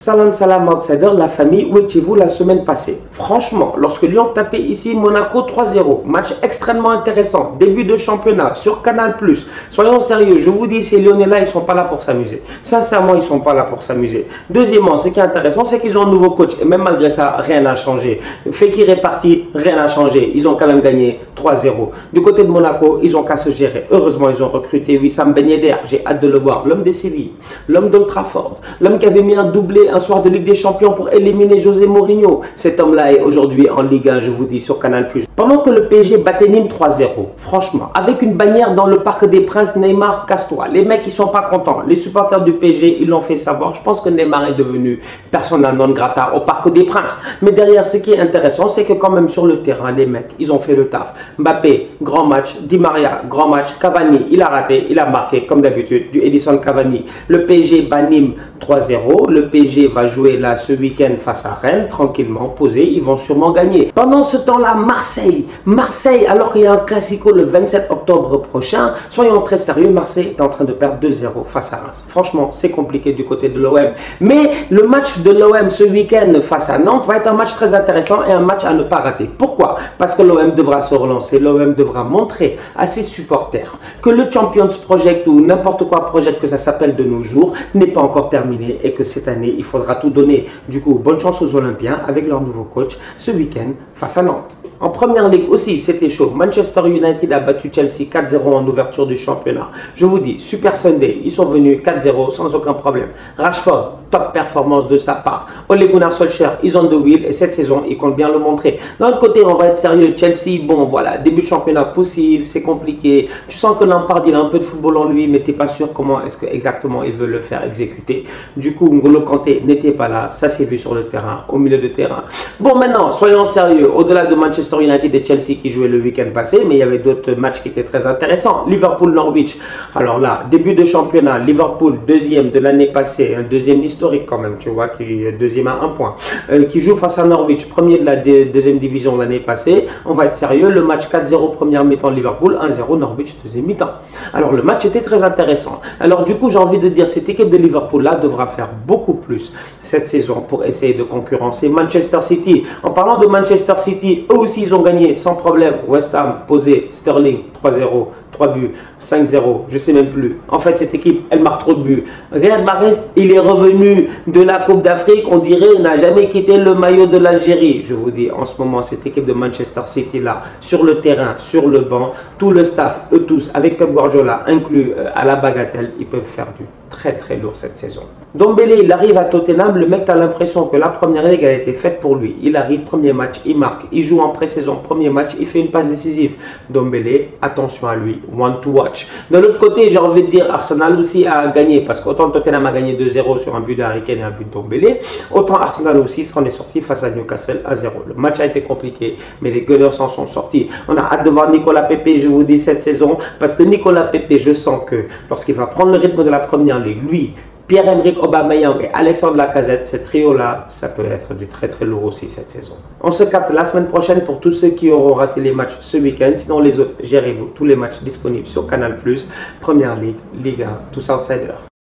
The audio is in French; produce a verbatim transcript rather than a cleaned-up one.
Salam salam outsider, la famille, où étiez-vous la semaine passée? Franchement, lorsque Lyon tapait ici Monaco trois zéro, match extrêmement intéressant, début de championnat sur Canal plus, soyons sérieux, je vous dis, ces Lyonnais-là, ils ne sont pas là pour s'amuser. Sincèrement, ils ne sont pas là pour s'amuser. Deuxièmement, ce qui est intéressant, c'est qu'ils ont un nouveau coach, et même malgré ça, rien n'a changé. Fekir est parti, rien n'a changé, ils ont quand même gagné trois zéro. Du côté de Monaco, ils ont qu'à se gérer. Heureusement, ils ont recruté Wissam Ben Yedder, j'ai hâte de le voir, l'homme des Séville, l'homme d'Old Trafford, l'homme qui avait mis un doublé un soir de Ligue des Champions pour éliminer José Mourinho. Cet homme-là est aujourd'hui en Ligue un, je vous dis, sur Canal plus. Pendant que le P S G battait Nîmes trois zéro, franchement, avec une bannière dans le Parc des Princes, Neymar, casse-toi. Les mecs, ils sont pas contents. Les supporters du P S G, ils l'ont fait savoir. Je pense que Neymar est devenu persona non grata au Parc des Princes. Mais derrière, ce qui est intéressant, c'est que quand même sur le terrain, les mecs, ils ont fait le taf. Mbappé, grand match. Di Maria, grand match. Cavani, il a raté, il a marqué, comme d'habitude, du Edison Cavani. Le P S G bat Nîmes trois zéro. Le P S G va jouer là ce week-end face à Rennes, tranquillement, posé, ils vont sûrement gagner. Pendant ce temps-là, Marseille, Marseille, alors qu'il y a un classico le vingt-sept octobre prochain, soyons très sérieux, Marseille est en train de perdre deux zéro face à Reims. Franchement, c'est compliqué du côté de l'O M. Mais le match de l'O M ce week-end face à Nantes va être un match très intéressant et un match à ne pas rater. Pourquoi? Parce que l'O M devra se relancer, l'O M devra montrer à ses supporters que le Champions Project ou n'importe quoi project que ça s'appelle de nos jours n'est pas encore terminé et que cette année, il faudra tout donner. Du coup, bonne chance aux Olympiens avec leur nouveau coach ce week-end face à Nantes. En première ligue aussi, c'était chaud. Manchester United a battu Chelsea quatre zéro en ouverture du championnat. Je vous dis, Super Sunday, ils sont venus quatre zéro sans aucun problème. Rashford, top performance de sa part. Ole Gunnar Solskjaer, ils ont de wheel et cette saison, ils comptent bien le montrer. D'un autre côté, on va être sérieux. Chelsea, bon voilà, début de championnat possible, c'est compliqué. Tu sens que Lampard, il a un peu de football en lui, mais tu n'es pas sûr comment est-ce que exactement il veut le faire exécuter. Du coup, N'Golo Kanté n'était pas là. Ça s'est vu sur le terrain, au milieu de terrain. Bon, maintenant, soyons sérieux. Au-delà de Manchester United et Chelsea qui jouaient le week-end passé, mais il y avait d'autres matchs qui étaient très intéressants. Liverpool-Norwich. Alors là, début de championnat, Liverpool, deuxième de l'année passée, un deuxième historique quand même, tu vois, qui est deuxième à un point, euh, qui joue face à Norwich, premier de la deuxième division l'année passée. On va être sérieux, le match quatre zéro première mi-temps Liverpool, un zéro Norwich deuxième mi-temps. Alors le match était très intéressant. Alors du coup, j'ai envie de dire, cette équipe de Liverpool-là devra faire beaucoup plus cette saison pour essayer de concurrencer Manchester City. En parlant de Manchester City, eux aussi ils ont gagné sans problème. West Ham posé, Sterling trois zéro, trois buts, cinq zéro, je sais même plus. En fait, cette équipe, elle marque trop de buts. Riyad Mahrez, il est revenu de la Coupe d'Afrique, on dirait, il n'a jamais quitté le maillot de l'Algérie. Je vous dis, en ce moment, cette équipe de Manchester City là, sur le terrain, sur le banc, tout le staff, eux tous, avec Pep Guardiola inclus euh, à la bagatelle, ils peuvent faire du très très lourd cette saison. Dombélé, il arrive à Tottenham, le mec a l'impression que la première ligue a été faite pour lui. Il arrive, premier match, il marque, il joue en pré-saison, premier match, il fait une passe décisive. Dombélé, attention à lui, one to watch. De l'autre côté, j'ai envie de dire, Arsenal aussi a gagné, parce qu'autant Tottenham a gagné deux zéro sur un but de Harry Kane et un but de Dombélé, autant Arsenal aussi s'en est sorti face à Newcastle un zéro. Le match a été compliqué, mais les Gunners s'en sont sortis. On a hâte de voir Nicolas Pepe, je vous dis, cette saison, parce que Nicolas Pepe, je sens que lorsqu'il va prendre le rythme de la première ligue, lui, Pierre-Emerick Aubameyang et Alexandre Lacazette, ce trio-là, ça peut être du très très lourd aussi cette saison. On se capte la semaine prochaine pour tous ceux qui auront raté les matchs ce week-end. Sinon les autres, gérez-vous tous les matchs disponibles sur Canal plus, Première Ligue, Ligue un, tous outsiders.